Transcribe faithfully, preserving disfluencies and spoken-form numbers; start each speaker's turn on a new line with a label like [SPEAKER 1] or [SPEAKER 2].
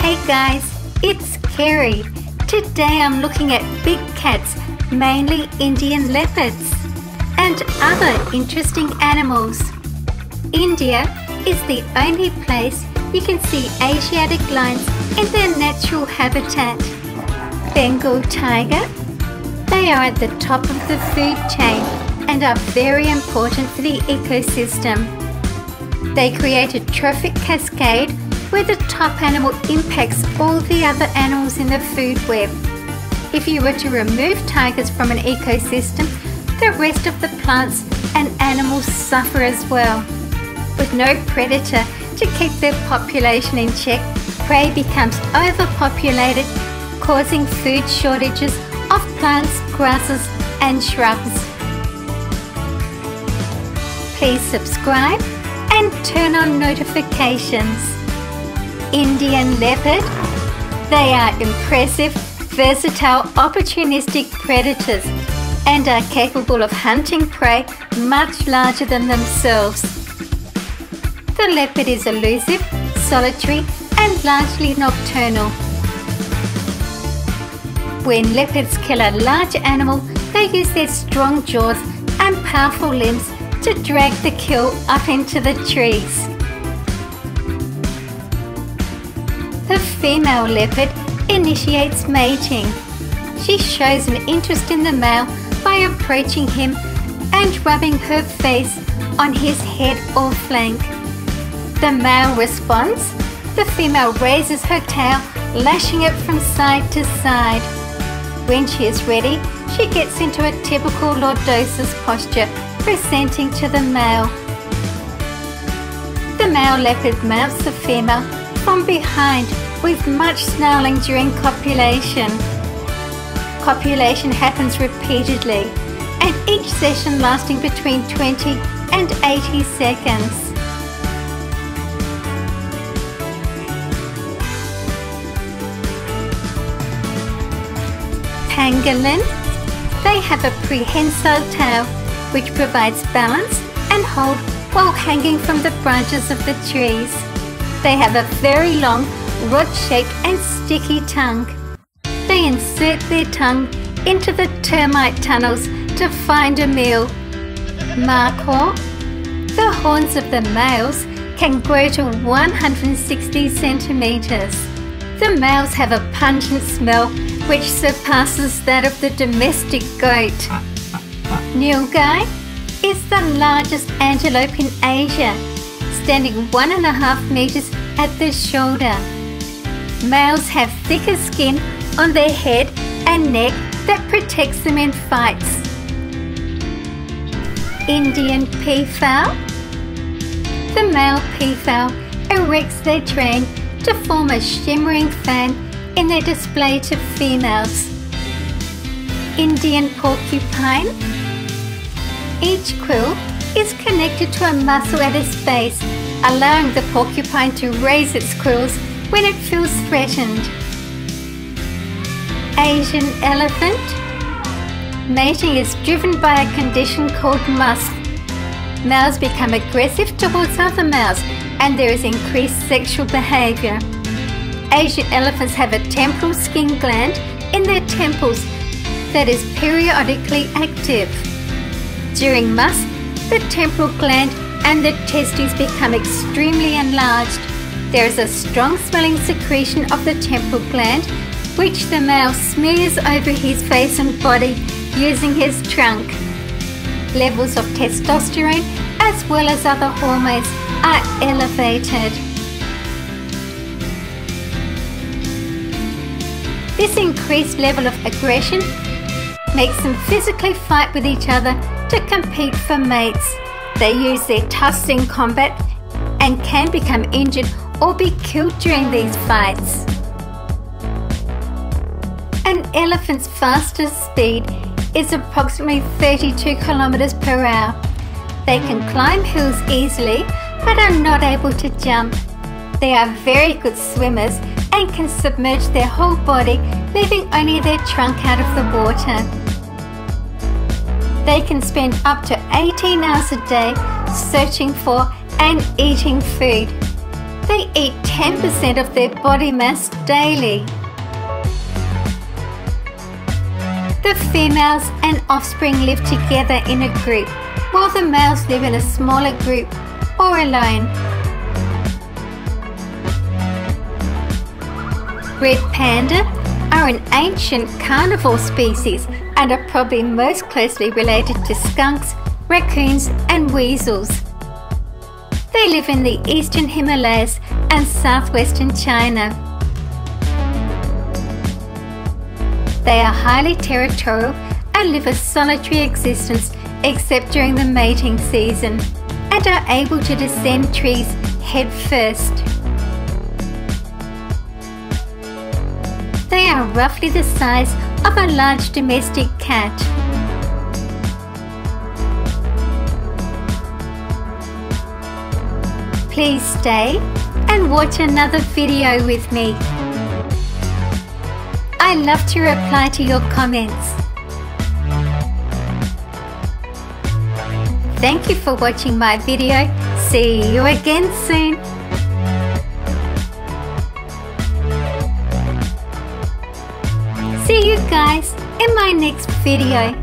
[SPEAKER 1] Hey guys, it's Kerry. Today I'm looking at big cats, mainly Indian leopards, and other interesting animals. India is the only place you can see Asiatic lions in their natural habitat. Bengal tiger. They are at the top of the food chain and are very important for the ecosystem. They create a trophic cascade where the top animal impacts all the other animals in the food web. If you were to remove tigers from an ecosystem, the rest of the plants and animals suffer as well. With no predator to keep their population in check, prey becomes overpopulated, causing food shortages of plants, grasses and shrubs. Please subscribe and turn on notifications. Indian leopard. They are impressive, versatile, opportunistic predators and are capable of hunting prey much larger than themselves. The leopard is elusive, solitary and largely nocturnal. When leopards kill a large animal, they use their strong jaws and powerful limbs to drag the kill up into the trees. The female leopard initiates mating. She shows an interest in the male by approaching him and rubbing her face on his head or flank. The male responds. The female raises her tail, lashing it from side to side. When she is ready, she gets into a typical lordosis posture, presenting to the male. The male leopard mounts the female from behind with much snarling during copulation. Copulation happens repeatedly, and each session lasting between twenty and eighty seconds. Pangolin. They have a prehensile tail which provides balance and hold while hanging from the branches of the trees. They have a very long, rod-shaped and sticky tongue. They insert their tongue into the termite tunnels to find a meal. Macaw. The horns of the males can grow to one hundred sixty centimeters. The males have a pungent smell which surpasses that of the domestic goat. Nilgai is the largest antelope in Asia, standing one and a half meters at the shoulder. Males have thicker skin on their head and neck that protects them in fights. Indian peafowl. The male peafowl erects their train to form a shimmering fan in their display to females. Indian porcupine. Each quill is connected to a muscle at its base, allowing the porcupine to raise its quills when it feels threatened. Asian elephant. Mating is driven by a condition called musk. Males become aggressive towards other males and there is increased sexual behavior. Asian elephants have a temporal skin gland in their temples that is periodically active. During musk, the temporal gland and the testes become extremely enlarged. There is a strong smelling secretion of the temporal gland which the male smears over his face and body using his trunk. Levels of testosterone as well as other hormones are elevated. This increased level of aggression makes them physically fight with each other to compete for mates. They use their tusks in combat and can become injured or be killed during these fights. An elephant's fastest speed is approximately thirty-two kilometers per hour. They can climb hills easily but are not able to jump. They are very good swimmers and can submerge their whole body, leaving only their trunk out of the water. They can spend up to eighteen hours a day searching for and eating food. They eat ten percent of their body mass daily. The females and offspring live together in a group, while the males live in a smaller group or alone. Red panda are an ancient carnivore species and are probably most closely related to skunks, raccoons and weasels. They live in the eastern Himalayas and southwestern China. They are highly territorial and live a solitary existence except during the mating season, and are able to descend trees head first. They are roughly the size of a large domestic cat. Please stay and watch another video with me. I love to reply to your comments. Thank you for watching my video. See you again soon. See you guys in my next video.